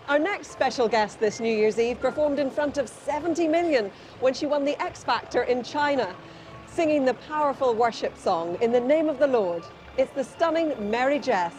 Our next special guest this New Year's Eve performed in front of 70 million when she won the X Factor in China, singing the powerful worship song, In the Name of the Lord. It's the stunning Mary-Jess.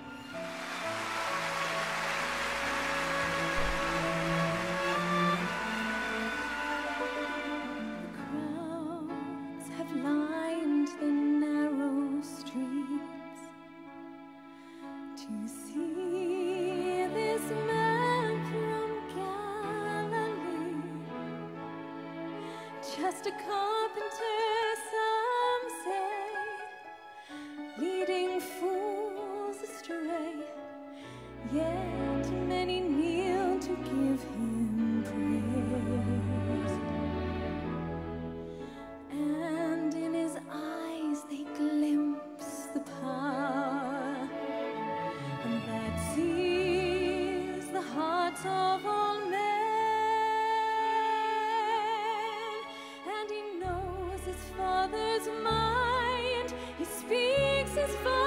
Just a carpenter, some say, leading fools astray, yet many kneel to give him praise. And in his eyes they glimpse the power that sees the hearts of all men. Father's mind, he speaks his voice.